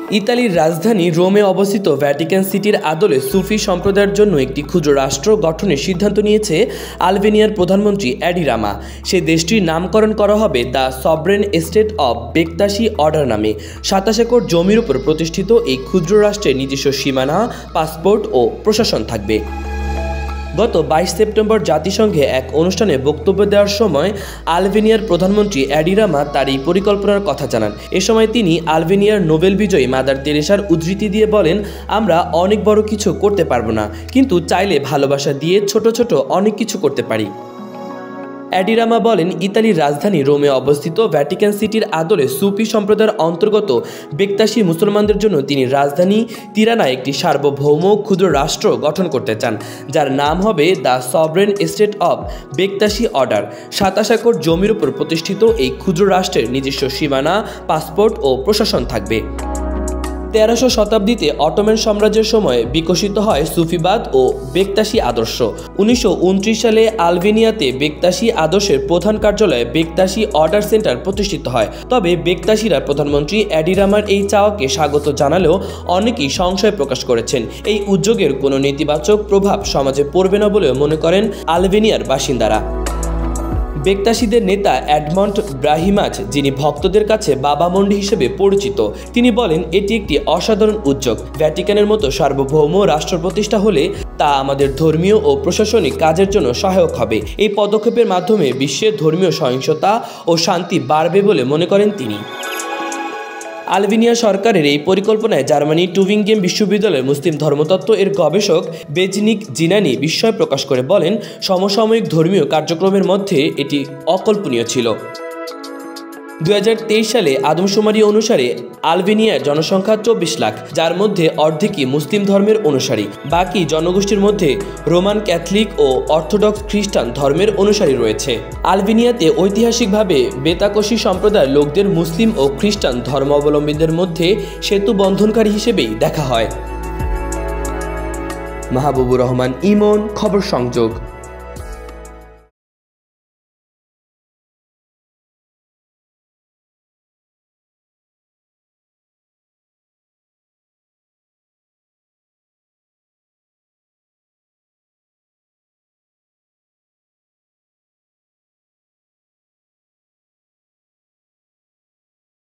ইতালির রাজধানী রোমে অবস্থিত ভ্যাটিকান সিটির আদলে সুফি সম্প্রদায়ের জন্য একটি ক্ষুদ্র রাষ্ট্র গঠনের সিদ্ধান্ত নিয়েছে আলবেনিয়ার প্রধানমন্ত্রী এডি রামা। সেই দেশটির নামকরণ করা হবে the Sovereign State of Bektashi Order নামে। 27 একর জমির উপর প্রতিষ্ঠিত এই ক্ষুদ্র রাষ্ট্রের নিজস্ব সীমানা, পাসপোর্ট ও প্রশাসন থাকবে। গত 22 সেপ্টেম্বর জাতিসংঘে এক অনুষ্ঠানে বক্তব্য দেওয়ার সময় আলবেনিয়ার প্রধানমন্ত্রী এডি রামা তার এই পরিকল্পনার কথা জানান। এ সময় তিনি আলবেনিয়ার নোবেল বিজয়ী মাদার তেরেসার উদ্ধৃতি দিয়ে বলেন, আমরা অনেক বড় কিছু করতে পারবো না, কিন্তু চাইলে ভালোবাসা দিয়ে ছোট ছোট অনেক কিছু করতে পারি। এডি রামা বলেন, ইতালির রাজধানী রোমে অবস্থিত ভ্যাটিকান সিটির আদলে সুফি সম্প্রদায়ের অন্তর্গত বেকতাশি মুসলমানদের জন্য তিনি রাজধানী তিরানায় একটি সার্বভৌম ক্ষুদ্র রাষ্ট্র গঠন করতে চান, যার নাম হবে the Sovereign State of Bektashi Order. 27 acre জমির উপর প্রতিষ্ঠিত এই ক্ষুদ্র রাষ্ট্রের নিজস্ব সীমানা, পাসপোর্ট ও প্রশাসন থাকবে। 1300 শতাব্দীতে অটোমান সাম্রাজ্যের সময় বিকশিত হয় সুফিবাদ ও বেকতাশি আদর্শ। 1929 সালে আলবেনিয়াতে বেকতাশি আদর্শের প্রধান কার্যালয়ে বেকতাশি অর্ডার সেন্টার প্রতিষ্ঠিত হয়। তবে বেকতাশিরা প্রধানমন্ত্রী এডি রামার এই চাওয়াকে স্বাগত জানালেও অনেকেই সংশয় প্রকাশ করেছেন। এই উদ্যোগের কোনো নেতিবাচক প্রভাব সমাজে পড়বে না বলেও মনে করেন আলবেনিয়ার বাসিন্দারা। বেকতাশিদের নেতা এডমন্ড ব্রাহিমাচ, যিনি ভক্তদের কাছে বাবা মন্ডি হিসেবে পরিচিত, তিনি বলেন, এটি একটি অসাধারণ উদ্যোগ। ভ্যাটিকানের মতো সার্বভৌম রাষ্ট্র প্রতিষ্ঠা হলে তা আমাদের ধর্মীয় ও প্রশাসনিক কাজের জন্য সহায়ক হবে। এই পদক্ষেপের মাধ্যমে বিশ্বের ধর্মীয় সহিংসতা ও শান্তি বাড়বে বলে মনে করেন তিনি। আলবেনিয়া সরকারের এই পরিকল্পনায় জার্মানি টুভিঙ্গেন বিশ্ববিদ্যালয়ের মুসলিম ধর্মতত্ত্ব এর গবেষক বেজনিক জিনানি বিস্ময় প্রকাশ করে বলেন, সমসাময়িক ধর্মীয় কার্যক্রমের মধ্যে এটি অকল্পনীয় ছিল। 2023 সালে আদমশুমারি অনুসারে আলবেনিয়ার জনসংখ্যা 24 লাখ, যার মধ্যে অর্ধেকই মুসলিম ধর্মের অনুসারী। বাকি জনগোষ্ঠীর মধ্যে রোমান ক্যাথলিক ও অর্থোডক্স খ্রিস্টান ধর্মের অনুসারী রয়েছে। আলবেনিয়াতে ঐতিহাসিকভাবে বেতাকোশি সম্প্রদায়ের লোকদের মুসলিম ও খ্রিস্টান ধর্মাবলম্বীদের মধ্যে সেতু বন্ধনকারী হিসেবেই দেখা হয়। মাহবুবুর রহমান ইমন, খবর সংযোগ।